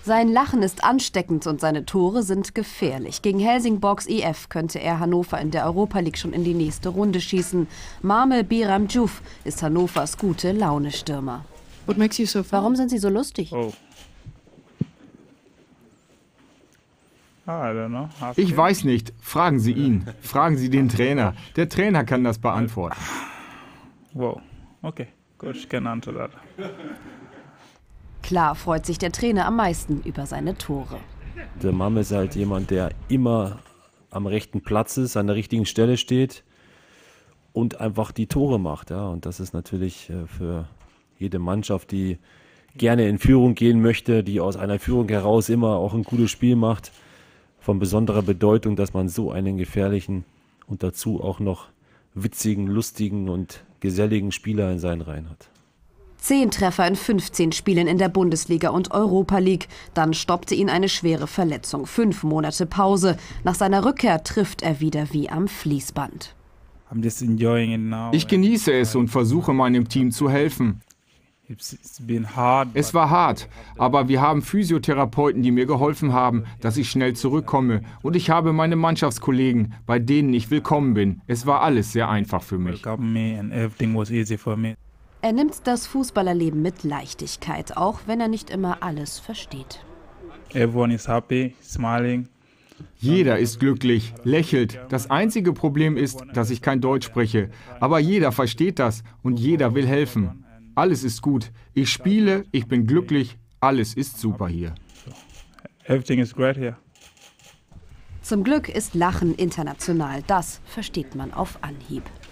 Sein Lachen ist ansteckend und seine Tore sind gefährlich. Gegen Helsingborgs IF könnte er Hannover in der Europa League schon in die nächste Runde schießen. Marmel Biramdjouf ist Hannovers gute Laune-Stürmer. Warum sind Sie so lustig? Ich weiß nicht. Fragen Sie ihn. Fragen Sie den Trainer. Der Trainer kann das beantworten. Wow, okay, Coach can answer that. Klar freut sich der Trainer am meisten über seine Tore. Der Marmel ist halt jemand, der immer am rechten Platz ist, an der richtigen Stelle steht und einfach die Tore macht. Ja. Und das ist natürlich für jede Mannschaft, die gerne in Führung gehen möchte, die aus einer Führung heraus immer auch ein gutes Spiel macht, von besonderer Bedeutung, dass man so einen gefährlichen und dazu auch noch witzigen, lustigen und geselligen Spieler in seinen Reihen hat. 10 Treffer in 15 Spielen in der Bundesliga und Europa League. Dann stoppte ihn eine schwere Verletzung. 5 Monate Pause. Nach seiner Rückkehr trifft er wieder wie am Fließband. Ich genieße es und versuche meinem Team zu helfen. Es war hart, aber wir haben Physiotherapeuten, die mir geholfen haben, dass ich schnell zurückkomme. Und ich habe meine Mannschaftskollegen, bei denen ich willkommen bin. Es war alles sehr einfach für mich. Er nimmt das Fußballerleben mit Leichtigkeit, auch wenn er nicht immer alles versteht. Jeder ist glücklich, lächelt. Das einzige Problem ist, dass ich kein Deutsch spreche. Aber jeder versteht das und jeder will helfen. Alles ist gut. Ich spiele, ich bin glücklich, alles ist super hier. Everything is great here. Zum Glück ist Lachen international. Das versteht man auf Anhieb.